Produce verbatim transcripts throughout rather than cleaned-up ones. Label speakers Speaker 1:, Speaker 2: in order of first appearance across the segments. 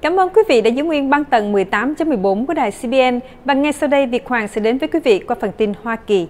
Speaker 1: Cảm ơn quý vị đã giữ nguyên băng tần mười tám chấm mười bốn của đài xê bê en và ngay sau đây Việt Hoàng sẽ đến với quý vị qua phần tin Hoa Kỳ.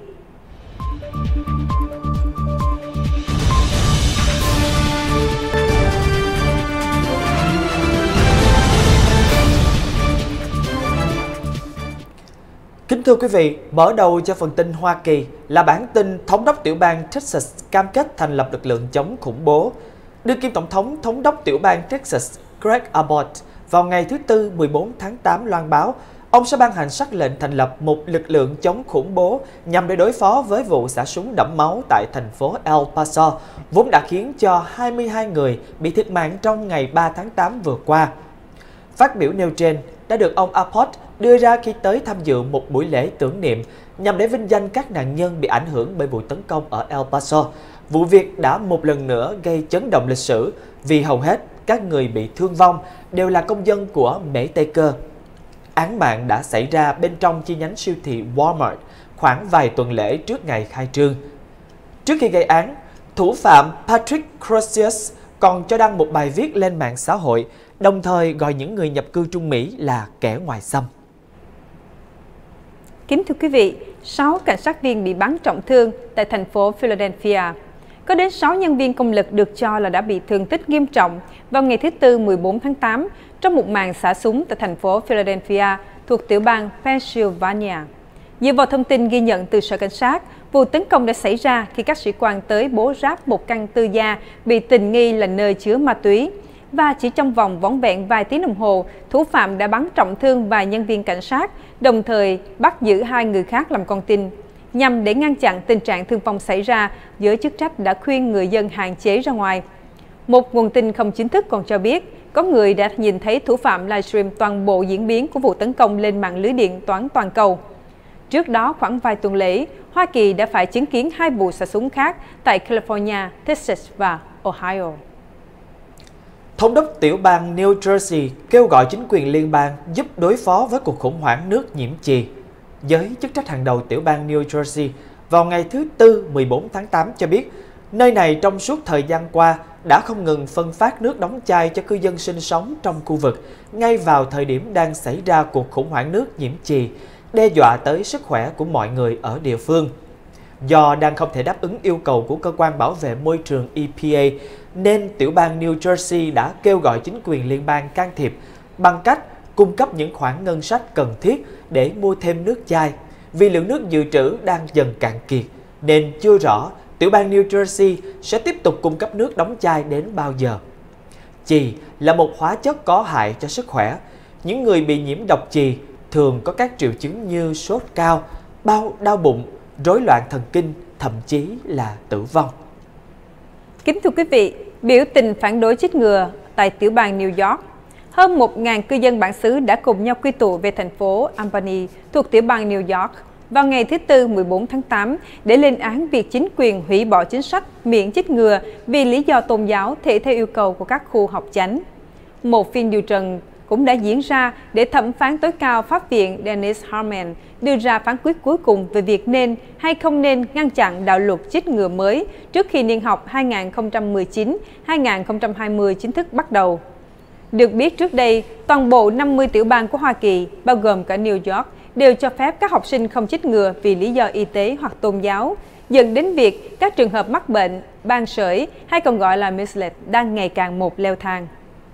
Speaker 2: Kính thưa quý vị, mở đầu cho phần tin Hoa Kỳ là bản tin thống đốc tiểu bang Texas cam kết thành lập lực lượng chống khủng bố. Đương kim tổng thống thống đốc tiểu bang Texas Greg Abbott vào ngày thứ Tư mười bốn tháng tám loan báo ông sẽ ban hành sắc lệnh thành lập một lực lượng chống khủng bố nhằm để đối phó với vụ xả súng đẫm máu tại thành phố El Paso, vốn đã khiến cho hai mươi hai người bị thiệt mạng trong ngày ba tháng tám vừa qua. Phát biểu nêu trên đã được ông Abbott đưa ra khi tới tham dự một buổi lễ tưởng niệm nhằm để vinh danh các nạn nhân bị ảnh hưởng bởi vụ tấn công ở El Paso. Vụ việc đã một lần nữa gây chấn động lịch sử vì hầu hết các người bị thương vong đều là công dân của Mỹ Tây Cơ. Án mạng đã xảy ra bên trong chi nhánh siêu thị Walmart khoảng vài tuần lễ trước ngày khai trương. Trước khi gây án, thủ phạm Patrick Crusius còn cho đăng một bài viết lên mạng xã hội, đồng thời gọi những người nhập cư Trung Mỹ là kẻ ngoại xâm.
Speaker 1: Kính thưa quý vị, sáu cảnh sát viên bị bắn trọng thương tại thành phố Philadelphia. Có đến sáu nhân viên công lực được cho là đã bị thương tích nghiêm trọng vào ngày thứ Tư mười bốn tháng tám trong một màn xả súng tại thành phố Philadelphia thuộc tiểu bang Pennsylvania. Dựa vào thông tin ghi nhận từ sở cảnh sát, vụ tấn công đã xảy ra khi các sĩ quan tới bố ráp một căn tư gia bị tình nghi là nơi chứa ma túy. Và chỉ trong vòng vỏn vẹn vài tiếng đồng hồ, thủ phạm đã bắn trọng thương vài nhân viên cảnh sát, đồng thời bắt giữ hai người khác làm con tin. Nhằm để ngăn chặn tình trạng thương vong xảy ra, giới chức trách đã khuyên người dân hạn chế ra ngoài. Một nguồn tin không chính thức còn cho biết, có người đã nhìn thấy thủ phạm livestream toàn bộ diễn biến của vụ tấn công lên mạng lưới điện toán toàn cầu. Trước đó, khoảng vài tuần lễ, Hoa Kỳ đã phải chứng kiến hai vụ xả súng khác tại California, Texas và Ohio.
Speaker 2: Thống đốc tiểu bang New Jersey kêu gọi chính quyền liên bang giúp đối phó với cuộc khủng hoảng nước nhiễm chì. Giới chức trách hàng đầu tiểu bang New Jersey vào ngày thứ Tư mười bốn tháng tám cho biết, nơi này trong suốt thời gian qua đã không ngừng phân phát nước đóng chai cho cư dân sinh sống trong khu vực, ngay vào thời điểm đang xảy ra cuộc khủng hoảng nước nhiễm chì, đe dọa tới sức khỏe của mọi người ở địa phương. Do đang không thể đáp ứng yêu cầu của cơ quan bảo vệ môi trường E P A, nên tiểu bang New Jersey đã kêu gọi chính quyền liên bang can thiệp bằng cách cung cấp những khoản ngân sách cần thiết để mua thêm nước chai. Vì lượng nước dự trữ đang dần cạn kiệt, nên chưa rõ tiểu bang New Jersey sẽ tiếp tục cung cấp nước đóng chai đến bao giờ. Chì là một hóa chất có hại cho sức khỏe. Những người bị nhiễm độc chì thường có các triệu chứng như sốt cao, bao đau bụng, rối loạn thần kinh, thậm chí là tử vong.
Speaker 1: Kính thưa quý vị, biểu tình phản đối chích ngừa tại tiểu bang New York. Hơn một nghìn cư dân bản xứ đã cùng nhau quy tụ về thành phố Albany thuộc tiểu bang New York vào ngày thứ Tư mười bốn tháng tám để lên án việc chính quyền hủy bỏ chính sách miễn chích ngừa vì lý do tôn giáo thể theo yêu cầu của các khu học chánh. Một phiên điều trần cũng đã diễn ra để thẩm phán tối cao Pháp viện Dennis Harman đưa ra phán quyết cuối cùng về việc nên hay không nên ngăn chặn đạo luật chích ngừa mới trước khi niên học hai nghìn không trăm mười chín hai nghìn không trăm hai mươi chính thức bắt đầu. Được biết trước đây, toàn bộ năm mươi tiểu bang của Hoa Kỳ, bao gồm cả New York, đều cho phép các học sinh không chích ngừa vì lý do y tế hoặc tôn giáo, dẫn đến việc các trường hợp mắc bệnh, ban sởi hay còn gọi là measles đang ngày càng một leo thang.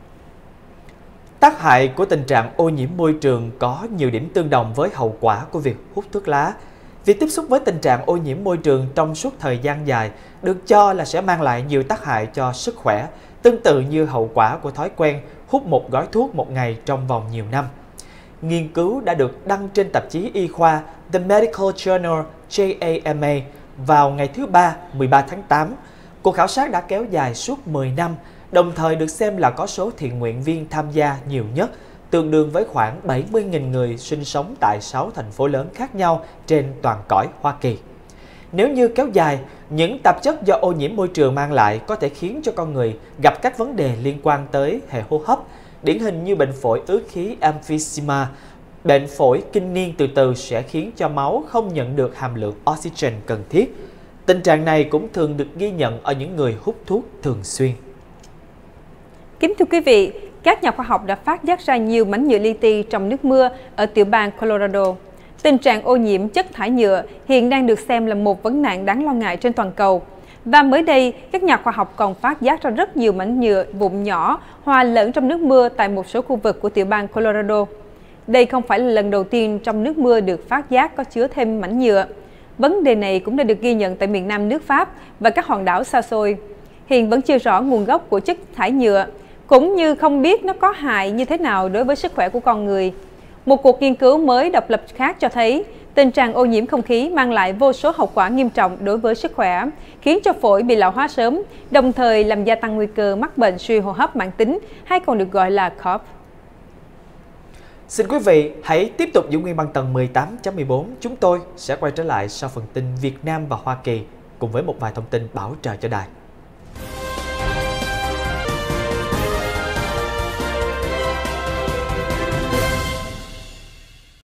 Speaker 2: Tác hại của tình trạng ô nhiễm môi trường có nhiều điểm tương đồng với hậu quả của việc hút thuốc lá. Việc tiếp xúc với tình trạng ô nhiễm môi trường trong suốt thời gian dài được cho là sẽ mang lại nhiều tác hại cho sức khỏe, tương tự như hậu quả của thói quen hút một gói thuốc một ngày trong vòng nhiều năm. Nghiên cứu đã được đăng trên tạp chí y khoa The Medical Journal J A M A vào ngày thứ Ba, mười ba tháng tám. Cuộc khảo sát đã kéo dài suốt mười năm, đồng thời được xem là có số thiện nguyện viên tham gia nhiều nhất, tương đương với khoảng bảy mươi nghìn người sinh sống tại sáu thành phố lớn khác nhau trên toàn cõi Hoa Kỳ. Nếu như kéo dài, những tạp chất do ô nhiễm môi trường mang lại có thể khiến cho con người gặp các vấn đề liên quan tới hệ hô hấp, điển hình như bệnh phổi ứ khí emphysema. Bệnh phổi kinh niên từ từ sẽ khiến cho máu không nhận được hàm lượng oxygen cần thiết. Tình trạng này cũng thường được ghi nhận ở những người hút thuốc thường xuyên.
Speaker 1: Kính thưa quý vị, các nhà khoa học đã phát giác ra nhiều mảnh nhựa li ti trong nước mưa ở tiểu bang Colorado. Tình trạng ô nhiễm chất thải nhựa hiện đang được xem là một vấn nạn đáng lo ngại trên toàn cầu. Và mới đây, các nhà khoa học còn phát giác ra rất nhiều mảnh nhựa vụn nhỏ hòa lẫn trong nước mưa tại một số khu vực của tiểu bang Colorado. Đây không phải là lần đầu tiên trong nước mưa được phát giác có chứa thêm mảnh nhựa. Vấn đề này cũng đã được ghi nhận tại miền Nam nước Pháp và các hòn đảo xa xôi. Hiện vẫn chưa rõ nguồn gốc của chất thải nhựa, cũng như không biết nó có hại như thế nào đối với sức khỏe của con người. Một cuộc nghiên cứu mới độc lập khác cho thấy tình trạng ô nhiễm không khí mang lại vô số hậu quả nghiêm trọng đối với sức khỏe, khiến cho phổi bị lão hóa sớm, đồng thời làm gia tăng nguy cơ mắc bệnh suy hô hấp mãn tính, hay còn được gọi là C O P.
Speaker 2: Xin quý vị hãy tiếp tục giữ nguyên băng tần mười tám chấm mười bốn. Chúng tôi sẽ quay trở lại sau phần tin Việt Nam và Hoa Kỳ cùng với một vài thông tin bảo trợ cho đài.